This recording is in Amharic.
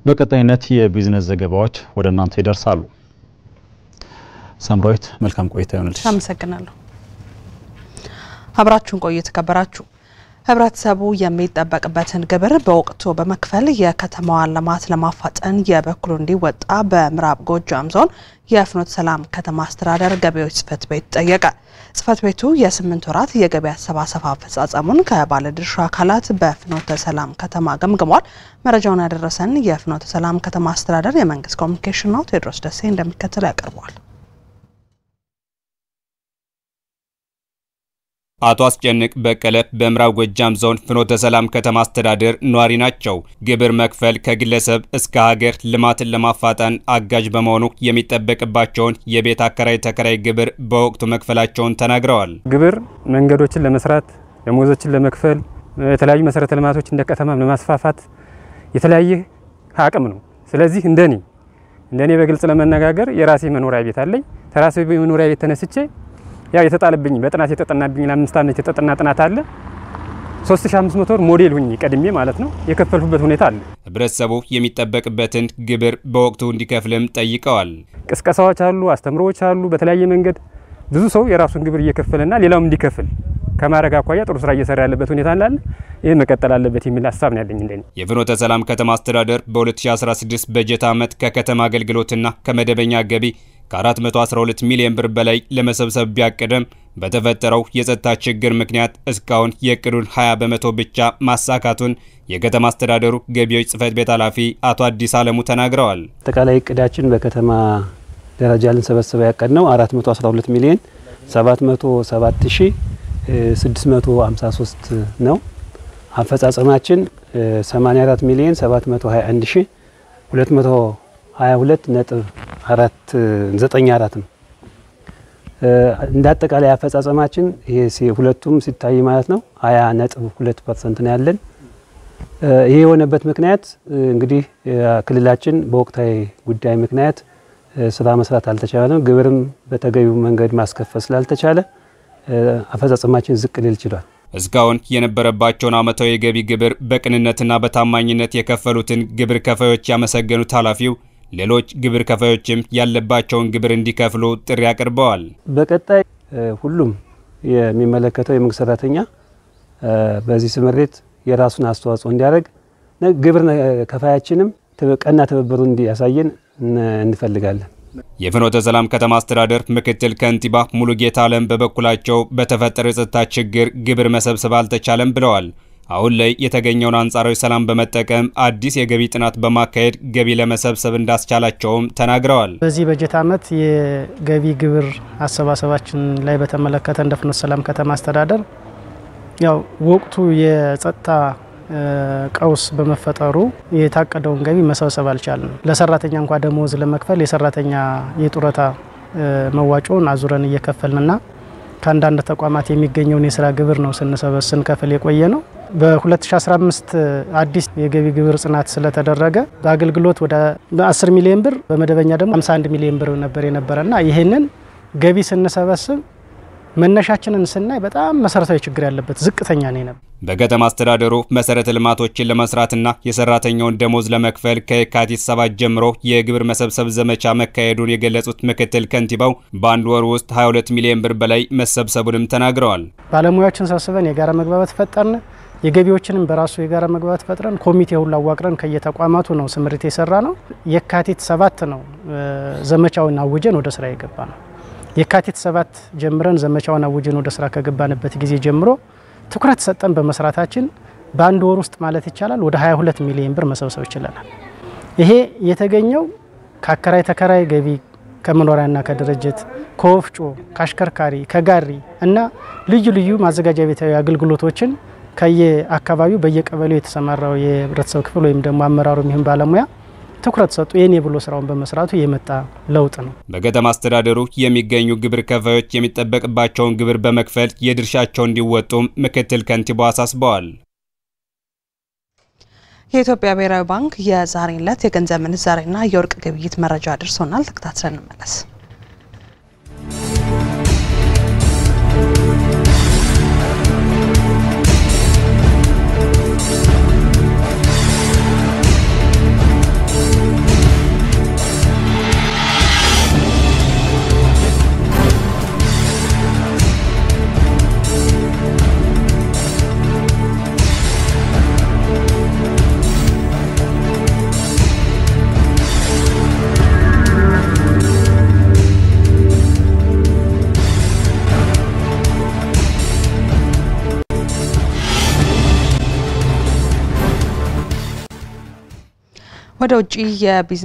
በቀጣይነት የቢዝነስ ዘገባዎች ወደ እናንተ ይደርሳሉ። ሳምራዊት መልካም ቆይታ ይሁንልሽ። አመሰግናለሁ። አብራችሁን ቆዩ ተከበራችሁ። ህብረተሰቡ የሚጠበቅበትን ግብር በወቅቱ በመክፈል የከተማዋን ልማት ለማፋጠን የበኩሉ እንዲወጣ በምዕራብ ጎጃም ዞን የፍኖተ ሰላም ከተማ አስተዳደር ገቢዎች ጽፈት ቤት ጠየቀ። ጽፈት ቤቱ የ8 ወራት የገቢ አሰባሰብ አፈጻጸሙን ከባለድርሻ አካላት በፍኖተ ሰላም ከተማ ገምግሟል። መረጃውን ያደረሰን የፍኖተ ሰላም ከተማ አስተዳደር የመንግስት ኮሙኒኬሽን ነው። ቴዎድሮስ ደሴ እንደሚከተለው ያቀርባል። አቶ አስጨንቅ በቀለ በምዕራብ ጎጃም ዞን ፍኖተ ሰላም ከተማ አስተዳደር ኗሪ ናቸው። ግብር መክፈል ከግለሰብ እስከ ሀገር ልማትን ለማፋጠን አጋዥ በመሆኑ የሚጠበቅባቸውን የቤት አከራይ ተከራይ ግብር በወቅቱ መክፈላቸውን ተናግረዋል። ግብር መንገዶችን ለመስራት፣ ደሞዞችን ለመክፈል፣ የተለያዩ መሰረተ ልማቶች እንደ ከተማም ለማስፋፋት የተለያየ አቅም ነው። ስለዚህ እንደኔ በግልጽ ለመነጋገር የራሴ መኖሪያ ቤት አለኝ። ተራሴ መኖሪያ ቤት ተነስቼ ያው የተጣለብኝ በጥናት የተጠናብኝ ለ5 ዓመት የተጠና ጥናት አለ 3500 ብር ሞዴል ሁኚ ቀድሜ ማለት ነው የከፈልኩበት ሁኔታ አለ። ህብረተሰቡ የሚጠበቅበትን ግብር በወቅቱ እንዲከፍልም ጠይቀዋል። ቅስቀሳዎች አሉ፣ አስተምሮዎች አሉ። በተለያየ መንገድ ብዙ ሰው የራሱን ግብር እየከፈለና ሌላውም እንዲከፍል ከማረጋ አኳያ ጥሩ ስራ እየሰራ ያለበት ሁኔታ አለ። ይሄ መቀጠል አለበት የሚል ሐሳብ ነው ያለኝ እንደኔ። የፍኖተ ሰላም ከተማ አስተዳደር በ2016 በጀት ዓመት ከከተማ አገልግሎትና ከመደበኛ ገቢ ከ412 ሚሊዮን ብር በላይ ለመሰብሰብ ቢያቀደም በተፈጠረው የጸጥታ ችግር ምክንያት እስካሁን የቅዱን 20% ብቻ ማሳካቱን የከተማ አስተዳደሩ ገቢዎች ጽፈት ቤት ኃላፊ አቶ አዲስ አለሙ ተናግረዋል። ተቃላይ እቅዳችን በከተማ ደረጃ ልንሰበስብ ያቀድነው 412 ሚሊዮን 707653 ነው። አፈጻጸማችን 84 ሚሊዮን 7222.494 ነው። እንዳጠቃላይ አፈጻጸማችን ይሄ ሁለቱም ሲታይ ማለት ነው 20.2% ነው ያለን። ይሄ የሆነበት ምክንያት እንግዲህ ክልላችን በወቅታዊ ጉዳይ ምክንያት ስራ መስራት አልተቻለም። ግብርም በተገቢው መንገድ ማስከፈል ስላልተቻለ አፈጻጸማችን ዝቅ ሊል ይችላል። እስካሁን የነበረባቸውን አመታዊ የገቢ ግብር በቅንነትና በታማኝነት የከፈሉትን ግብር ከፋዮች ያመሰገኑት ኃላፊው ሌሎች ግብር ከፋዮችም ያለባቸውን ግብር እንዲከፍሉ ጥሪ አቅርበዋል። በቀጣይ ሁሉም የሚመለከተው የመንግስት ሰራተኛ በዚህ ስምሪት የራሱን አስተዋጽኦ እንዲያደርግ ግብር ከፋያችንም ቀና ትብብሩ እንዲያሳየን እንፈልጋለን። የፍኖተ ሰላም ከተማ አስተዳደር ምክትል ከንቲባ ሙሉጌታ አለም በበኩላቸው በተፈጠረው የጸጥታ ችግር ግብር መሰብሰብ አልተቻለም ብለዋል። አሁን ላይ የተገኘውን አንጻራዊ ሰላም በመጠቀም አዲስ የገቢ ጥናት በማካሄድ ገቢ ለመሰብሰብ እንዳስቻላቸውም ተናግረዋል። በዚህ በጀት ዓመት የገቢ ግብር አሰባሰባችን ላይ በተመለከተ እንደ ፍኖተ ሰላም ከተማ አስተዳደር ያው ወቅቱ የጸጥታ ቀውስ በመፈጠሩ የታቀደውን ገቢ መሰብሰብ አልቻልንም። ለሰራተኛ እንኳን ደሞዝ ለመክፈል የሰራተኛ የጡረታ መዋጮን አዙረን እየከፈልንና ከአንዳንድ ተቋማት የሚገኘውን የስራ ግብር ነው ስንከፍል የቆየ ነው። በ2015 አዲስ የገቢ ግብር ጽናት ስለተደረገ በአገልግሎት ወደ 10 ሚሊዮን ብር በመደበኛ ደግሞ 51 ሚሊዮን ብር ነበር የነበረና ይሄንን ገቢ ስንሰበስብ መነሻችንን ስናይ በጣም መሰረታዊ ችግር ያለበት ዝቅተኛ ነው። በከተማ አስተዳደሩ መሰረተ ልማቶችን ለመስራትና የሰራተኛውን ደሞዝ ለመክፈል ከየካቲት 7 ጀምሮ የግብር መሰብሰብ ዘመቻ መካሄዱን የገለጹት ምክትል ከንቲባው በአንድ ወር ውስጥ 22 ሚሊዮን ብር በላይ መሰብሰቡንም ተናግረዋል። ባለሙያዎችን ሰብስበን የጋራ መግባባት ፈጠርን። የገቢዎችንም በራሱ የጋራ መግባባት ፈጥረን ኮሚቴ ሁሉ አዋቅረን ከየተቋማቱ ነው ስምሪት የሰራ ነው። የካቲት 7 ነው ዘመቻውን አውጀን ወደ ስራ የገባ ነው። የካቲት 7 ጀምረን ዘመቻውን አውጀን ወደ ስራ ከገባንበት ጊዜ ጀምሮ ትኩረት ሰጠን በመስራታችን በአንድ ወር ውስጥ ማለት ይቻላል ወደ 22 ሚሊዮን ብር መሰብሰብ ይችላል። ይሄ የተገኘው ከአከራይ ተከራይ ገቢ ከመኖሪያና ከድርጅት ከወፍጮ ከአሽከርካሪ ከጋሪ እና ልዩ ማዘጋጃ ቤታዊ አገልግሎቶችን ከየአካባቢው በየቀበሌው የተሰማራው የህብረተሰብ ክፍል ወይም ደግሞ አመራሩ ይሁን ባለሙያ ትኩረት ሰጡ የኔ ብሎ ስራውን በመስራቱ የመጣ ለውጥ ነው። በከተማ አስተዳደሩ የሚገኙ ግብር ከፋዮች የሚጠበቅባቸውን ግብር በመክፈል የድርሻቸውን እንዲወጡም ምክትል ከንቲባው አሳስበዋል። የኢትዮጵያ ብሔራዊ ባንክ የዛሬን ዕለት የገንዘብ ምንዛሬና የወርቅ ግብይት መረጃ አድርሶናል። ተከታትለን እንመለስ። ወደ ውጪ የቢዝነስ